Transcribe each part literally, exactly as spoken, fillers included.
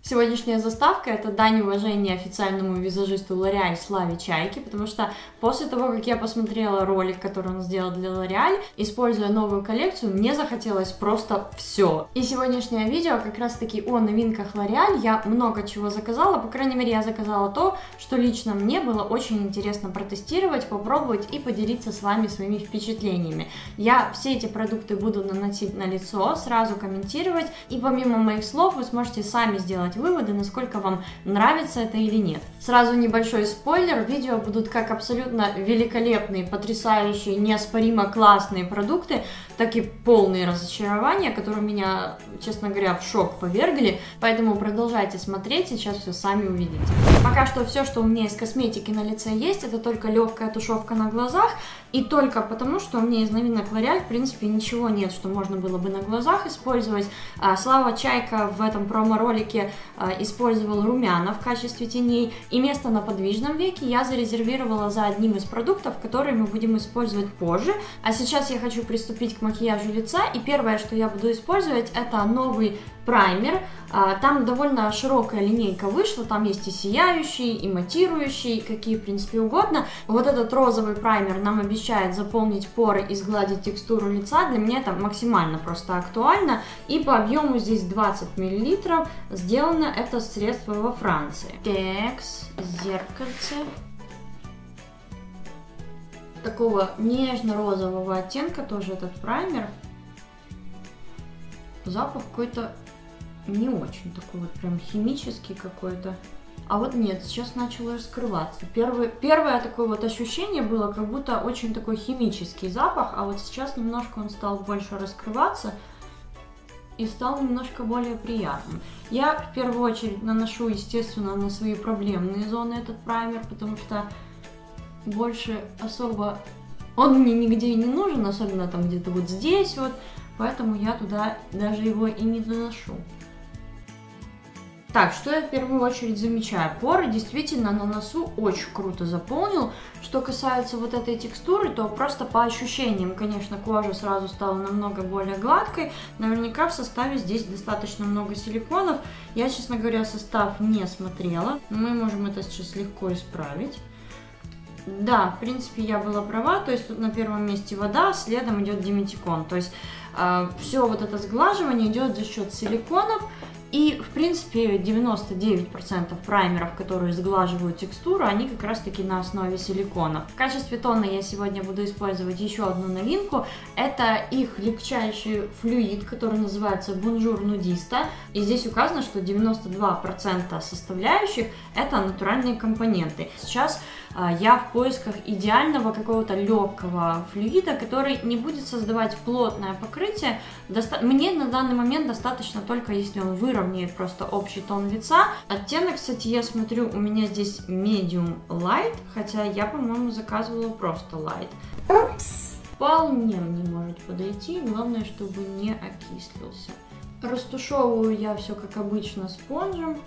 Сегодняшняя заставка — это дань уважения официальному визажисту L'Oréal Славе Чайке, потому что после того, как я посмотрела ролик, который он сделал для L'Oréal, используя новую коллекцию, мне захотелось просто все. И сегодняшнее видео как раз таки о новинках L'Oréal. Я много чего заказала, по крайней мере я заказала то, что лично мне было очень интересно протестировать, попробовать и поделиться с вами своими впечатлениями. Я все эти продукты буду наносить на лицо, сразу комментировать, и помимо моих слов вы сможете сами сделать выводы, насколько вам нравится это или нет. Сразу небольшой спойлер: видео будут как абсолютно великолепные, потрясающие, неоспоримо классные продукты, так и полные разочарования, которые меня, честно говоря, в шок повергли, поэтому продолжайте смотреть, сейчас все сами увидите. Пока что все, что у меня из косметики на лице есть, это только легкая тушевка на глазах, и только потому, что у меня из новинок L'Oréal, в принципе, ничего нет, что можно было бы на глазах использовать. Слава Чайка в этом промо-ролике использовал румяна в качестве теней, и место на подвижном веке я зарезервировала за одним из продуктов, которые мы будем использовать позже. А сейчас я хочу приступить к макияжу лица, и первое, что я буду использовать, это новый праймер. Там довольно широкая линейка вышла, там есть и сияющий, и матирующий, какие, в принципе, угодно. Вот этот розовый праймер нам обещает заполнить поры и сгладить текстуру лица. Для меня это максимально просто актуально. И по объему здесь двадцать миллилитров. Сделано это средство во Франции. Текс, зеркальце. Такого нежно-розового оттенка тоже этот праймер. Запах какой-то не очень такой вот прям химический какой-то. А вот нет, сейчас начало раскрываться. Первое, первое такое вот ощущение было, как будто очень такой химический запах, а вот сейчас немножко он стал больше раскрываться и стал немножко более приятным. Я в первую очередь наношу, естественно, на свои проблемные зоны этот праймер, потому что больше особо он мне нигде и не нужен, особенно там где-то вот здесь вот, поэтому я туда даже его и не наношу. Так, что я в первую очередь замечаю? Поры действительно на носу очень круто заполнил. Что касается вот этой текстуры, то просто по ощущениям, конечно, кожа сразу стала намного более гладкой. Наверняка в составе здесь достаточно много силиконов. Я, честно говоря, состав не смотрела, но мы можем это сейчас легко исправить. Да, в принципе, я была права, то есть тут на первом месте вода, следом идет диметикон. То есть э, все вот это сглаживание идет за счет силиконов. И, в принципе, девяносто девять процентов праймеров, которые сглаживают текстуру, они как раз-таки на основе силиконов. В качестве тона я сегодня буду использовать еще одну новинку. Это их легчайший флюид, который называется Bonjour Nudista. И здесь указано, что девяносто два процента составляющих – это натуральные компоненты. Сейчас э, я в поисках идеального какого-то легкого флюида, который не будет создавать плотное покрытие. Доста- Мне на данный момент достаточно только, если он выровняет просто общий тон лица. Оттенок, кстати, я смотрю, у меня здесь medium light, хотя я, по-моему, заказывала просто light. Упс. Вполне мне может подойти, главное, чтобы не окислился. Растушевываю я все, как обычно, спонжем.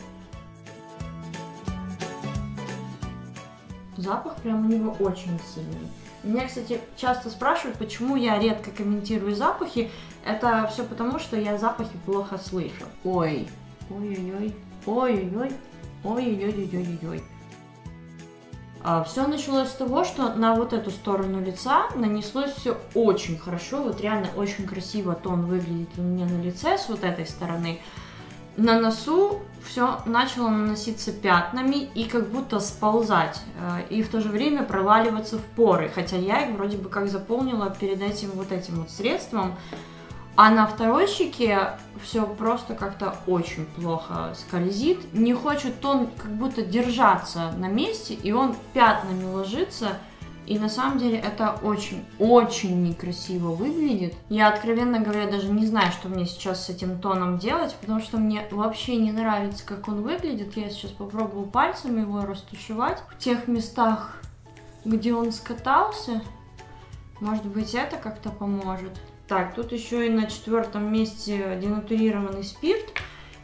Запах прям у него очень сильный. Меня, кстати, часто спрашивают, почему я редко комментирую запахи. Это все потому, что я запахи плохо слышу. Ой, ой-ой-ой, ой-ой-ой, ой-ой-ой-ой-ой-ой. А, все началось с того, что на вот эту сторону лица нанеслось все очень хорошо. Вот реально очень красиво тон выглядит у меня на лице с вот этой стороны. На носу все начало наноситься пятнами и как будто сползать, и в то же время проваливаться в поры, хотя я их вроде бы как заполнила перед этим вот этим вот средством. А на второй щеке все просто как-то очень плохо скользит, не хочет тон как будто держаться на месте, и он пятнами ложится. И на самом деле это очень-очень некрасиво выглядит. Я, откровенно говоря, даже не знаю, что мне сейчас с этим тоном делать, потому что мне вообще не нравится, как он выглядит. Я сейчас попробую пальцами его растушевать в тех местах, где он скатался. Может быть, это как-то поможет. Так, тут еще и на четвертом месте денатурированный спирт.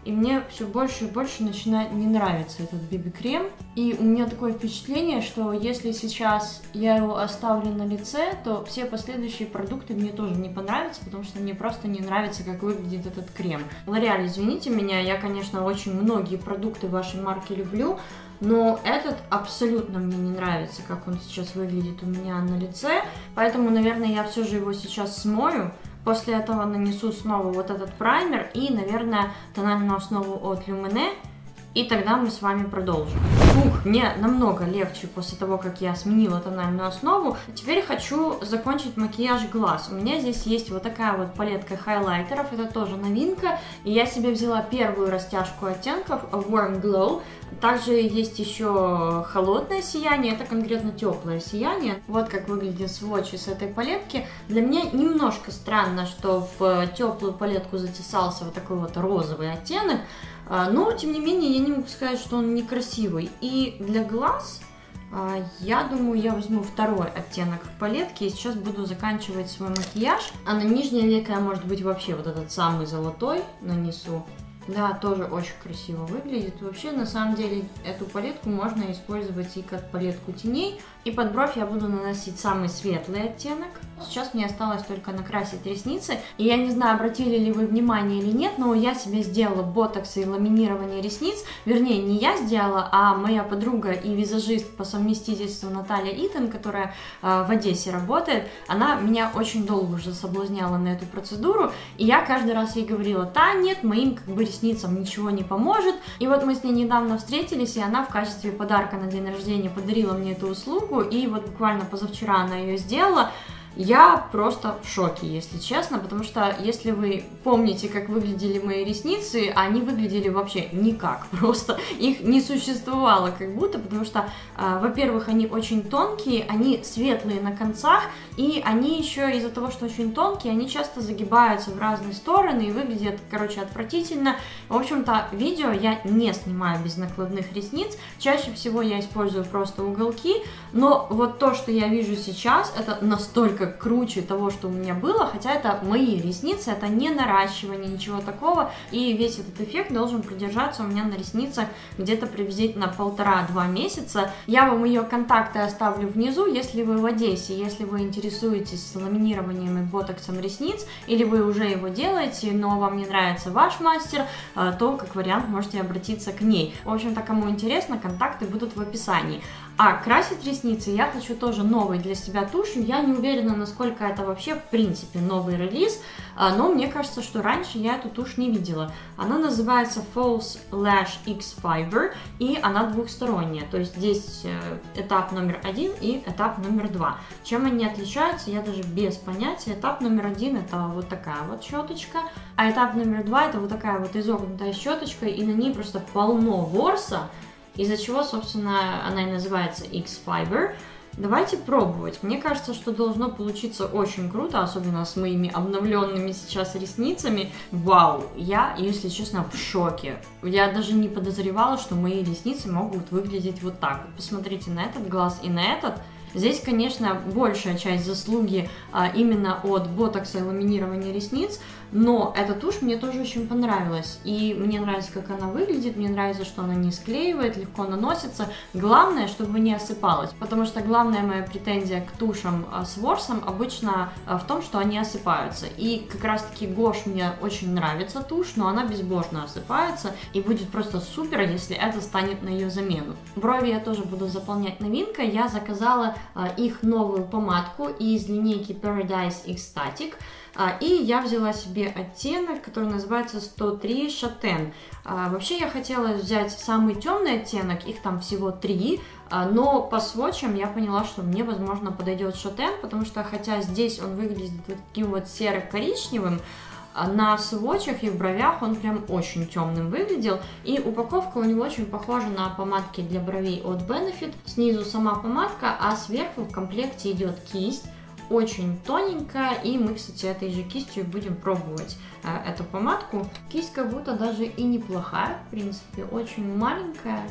и мне все больше и больше начинает не нравиться этот би би-крем. И у меня такое впечатление, что если сейчас я его оставлю на лице, то все последующие продукты мне тоже не понравятся, потому что мне просто не нравится, как выглядит этот крем. L'Oréal, извините меня, я, конечно, очень многие продукты вашей марки люблю, но этот абсолютно мне не нравится, как он сейчас выглядит у меня на лице, поэтому, наверное, я все же его сейчас смою. После этого нанесу снова вот этот праймер и, наверное, тональную основу от Lumineux, и тогда мы с вами продолжим. Ух, мне намного легче после того, как я сменила тональную основу. Теперь хочу закончить макияж глаз. У меня здесь есть вот такая вот палетка хайлайтеров, это тоже новинка. И я себе взяла первую растяжку оттенков Warm Glow. Также есть еще холодное сияние, это конкретно теплое сияние. Вот как выглядит сводч с этой палетки. Для меня немножко странно, что в теплую палетку затесался вот такой вот розовый оттенок. Но, тем не менее, я не могу сказать, что он некрасивый. И для глаз, я думаю, я возьму второй оттенок в палетке и сейчас буду заканчивать свой макияж. А на нижнее веко я, может быть, вообще вот этот самый золотой нанесу. Да, тоже очень красиво выглядит. Вообще, на самом деле, эту палетку можно использовать и как палетку теней. И под бровь я буду наносить самый светлый оттенок. Сейчас мне осталось только накрасить ресницы. И я не знаю, обратили ли вы внимание или нет, но я себе сделала ботокс и ламинирование ресниц. Вернее, не я сделала, а моя подруга и визажист по совместительству Наталья Итан, которая э, в Одессе работает. Она меня очень долго уже соблазняла на эту процедуру. И я каждый раз ей говорила: да, нет, моим как бы ресницам ничего не поможет. И вот мы с ней недавно встретились, и она в качестве подарка на день рождения подарила мне эту услугу. И вот буквально позавчера она ее сделала. Я просто в шоке, если честно, потому что если вы помните, как выглядели мои ресницы, они выглядели вообще никак, просто их не существовало как будто, потому что, э, во-первых, они очень тонкие, они светлые на концах, и они еще из-за того, что очень тонкие, они часто загибаются в разные стороны и выглядят, короче, отвратительно. В общем-то, видео я не снимаю без накладных ресниц, чаще всего я использую просто уголки, но вот то, что я вижу сейчас, это настолько круче того, что у меня было, хотя это мои ресницы, это не наращивание, ничего такого, и весь этот эффект должен продержаться у меня на ресницах где-то приблизительно полтора-два месяца. Я вам ее контакты оставлю внизу, если вы в Одессе, если вы интересуетесь ламинированием и ботоксом ресниц, или вы уже его делаете, но вам не нравится ваш мастер, то, как вариант, можете обратиться к ней. В общем-то, кому интересно, контакты будут в описании. А красить ресницы я хочу тоже новой для себя тушью. Я не уверена, насколько это вообще в принципе новый релиз, но мне кажется, что раньше я эту тушь не видела. Она называется False Lash X Fiber, и она двухсторонняя, то есть здесь этап номер один и этап номер два. Чем они отличаются, я даже без понятия. Этап номер один — это вот такая вот щеточка, а этап номер два — это вот такая вот изогнутая щеточка, и на ней просто полно ворса, из-за чего, собственно, она и называется X Fiber. Давайте пробовать. Мне кажется, что должно получиться очень круто, особенно с моими обновленными сейчас ресницами. Вау! Я, если честно, в шоке. Я даже не подозревала, что мои ресницы могут выглядеть вот так. Посмотрите на этот глаз и на этот. Здесь, конечно, большая часть заслуги а, именно от ботокса и ламинирования ресниц, но эта тушь мне тоже очень понравилась. И мне нравится, как она выглядит, мне нравится, что она не склеивает, легко наносится. Главное, чтобы не осыпалась, потому что главная моя претензия к тушам а, с ворсом обычно а, в том, что они осыпаются. И как раз-таки Гош мне очень нравится тушь, но она безбожно осыпается, и будет просто супер, если это станет на ее замену. Брови я тоже буду заполнять новинкой. Я заказала их новую помадку из линейки Paradise Ecstatic, и я взяла себе оттенок, который называется сто три Chaten. Вообще я хотела взять самый темный оттенок, их там всего три, но по сводчам я поняла, что мне, возможно, подойдет Chaten, потому что хотя здесь он выглядит таким вот серо-коричневым, на сводчах и в бровях он прям очень темным выглядел, и упаковка у него очень похожа на помадки для бровей от Benefit. Снизу сама помадка, а сверху в комплекте идет кисть, очень тоненькая, и мы, кстати, этой же кистью будем пробовать э, эту помадку. Кисть как будто даже и неплохая, в принципе, очень маленькая.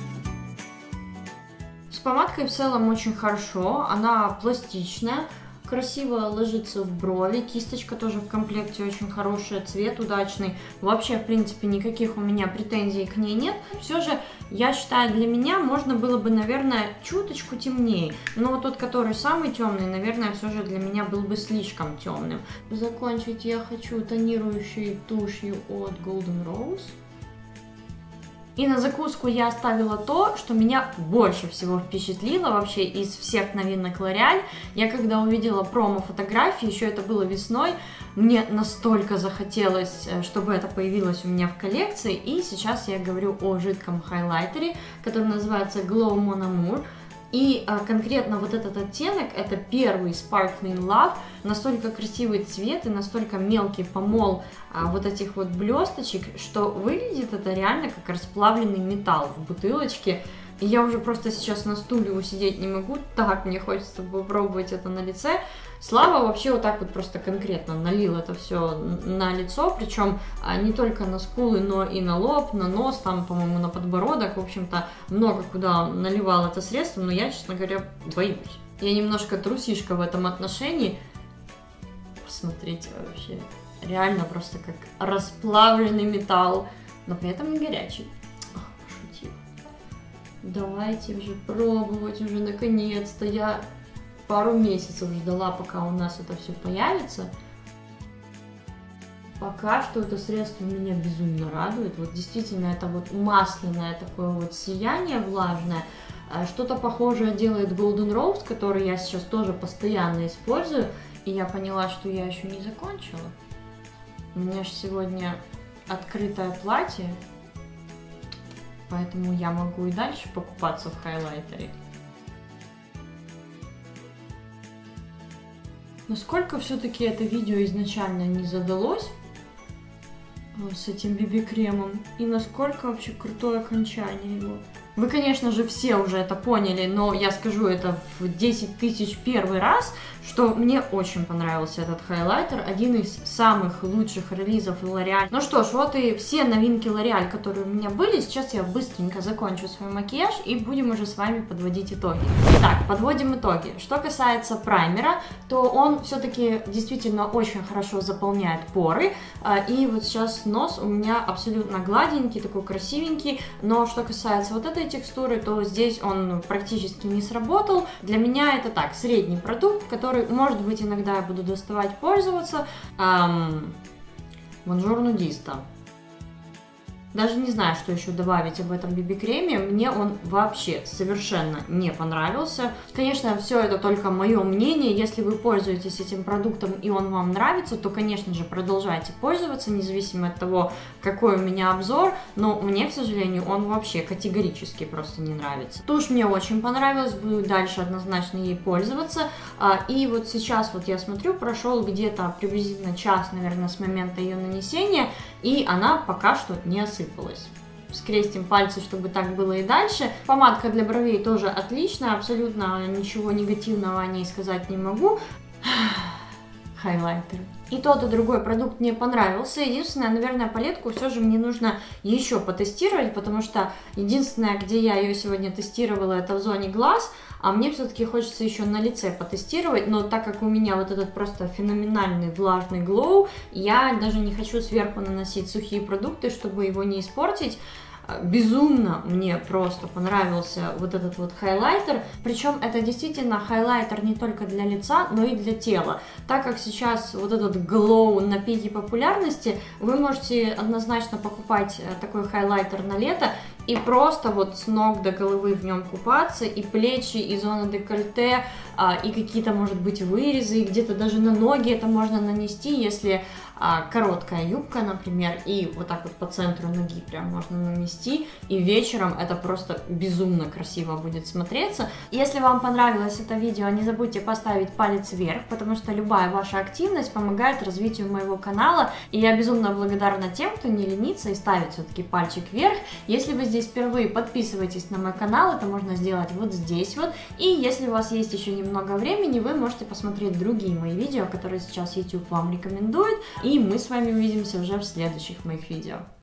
С помадкой в целом очень хорошо, она пластичная. красиво ложится в брови, кисточка тоже в комплекте очень хорошая, цвет удачный. Вообще, в принципе, никаких у меня претензий к ней нет. Все же, я считаю, для меня можно было бы, наверное, чуточку темнее. Но вот тот, который самый темный, наверное, все же для меня был бы слишком темным. Закончить я хочу тонирующей тушью от Golden Rose. И на закуску я оставила то, что меня больше всего впечатлило вообще из всех новинок L'Oréal. Я когда увидела промо-фотографии, еще это было весной, мне настолько захотелось, чтобы это появилось у меня в коллекции. И сейчас я говорю о жидком хайлайтере, который называется Glow Mon Amour. И а, конкретно вот этот оттенок, это первый Sparkling Love, настолько красивый цвет и настолько мелкий помол а, вот этих вот блесточек, что выглядит это реально как расплавленный металл в бутылочке. И я уже просто сейчас на стуле усидеть не могу, так мне хочется попробовать это на лице. Слава вообще вот так вот просто конкретно налил это все на лицо, причем не только на скулы, но и на лоб, на нос, там, по-моему, на подбородок. В общем-то, много куда наливал это средство, но я, честно говоря, боюсь. Я немножко трусишка в этом отношении. Посмотрите вообще, реально просто как расплавленный металл, но при этом не горячий. Давайте уже пробовать, уже наконец-то. Я пару месяцев ждала, пока у нас это все появится. Пока что это средство меня безумно радует. Вот действительно, это вот масляное такое вот сияние влажное. Что-то похожее делает Golden Rose, который я сейчас тоже постоянно использую. И я поняла, что я еще не закончила. У меня же сегодня открытое платье. Поэтому я могу и дальше покупаться в хайлайтере. Насколько все-таки это видео изначально не задалось с этим би би-кремом, и насколько вообще крутое окончание его. Вы, конечно же, все уже это поняли, но я скажу это в десять тысяч первый раз, что мне очень понравился этот хайлайтер, один из самых лучших релизов L'Oréal. Ну что ж, вот и все новинки L'Oréal, которые у меня были. Сейчас я быстренько закончу свой макияж и будем уже с вами подводить итоги. Итак, подводим итоги. Что касается праймера, то он все-таки действительно очень хорошо заполняет поры. И вот сейчас нос у меня абсолютно гладенький, такой красивенький. Но что касается вот этой текстуры, то здесь он практически не сработал. Для меня это так, средний продукт, который, может быть, иногда я буду доставать пользоваться. Бонжур нудиста. Даже не знаю, что еще добавить об этом би би-креме. Мне он вообще совершенно не понравился. Конечно, все это только мое мнение. Если вы пользуетесь этим продуктом и он вам нравится, то, конечно же, продолжайте пользоваться, независимо от того, какой у меня обзор. Но мне, к сожалению, он вообще категорически просто не нравится. Тушь мне очень понравилась, буду дальше однозначно ей пользоваться. И вот сейчас вот я смотрю, прошел где-то приблизительно час, наверное, с момента ее нанесения, и она пока что не осыпалась. Скрестим пальцы, чтобы так было и дальше. Помадка для бровей тоже отличная, абсолютно ничего негативного о ней сказать не могу. Хайлайтер. И тот, и другой продукт мне понравился. Единственное, наверное, палетку все же мне нужно еще потестировать, потому что единственное, где я ее сегодня тестировала, это в зоне глаз, а мне все-таки хочется еще на лице потестировать, но так как у меня вот этот просто феноменальный влажный глоу, я даже не хочу сверху наносить сухие продукты, чтобы его не испортить. Безумно мне просто понравился вот этот вот хайлайтер, причем это действительно хайлайтер не только для лица, но и для тела. Так как сейчас вот этот глоу на пике популярности, вы можете однозначно покупать такой хайлайтер на лето и просто вот с ног до головы в нем купаться, и плечи, и зона декольте, и какие-то, может быть, вырезы, и где-то даже на ноги это можно нанести, если короткая юбка, например, и вот так вот по центру ноги прям можно нанести, и вечером это просто безумно красиво будет смотреться. Если вам понравилось это видео, не забудьте поставить палец вверх, потому что любая ваша активность помогает развитию моего канала, и я безумно благодарна тем, кто не ленится и ставит все-таки пальчик вверх. Если вы здесь впервые, подписывайтесь на мой канал, это можно сделать вот здесь вот, и если у вас есть еще немного времени, вы можете посмотреть другие мои видео, которые сейчас YouTube вам рекомендует, и мы с вами увидимся уже в следующих моих видео.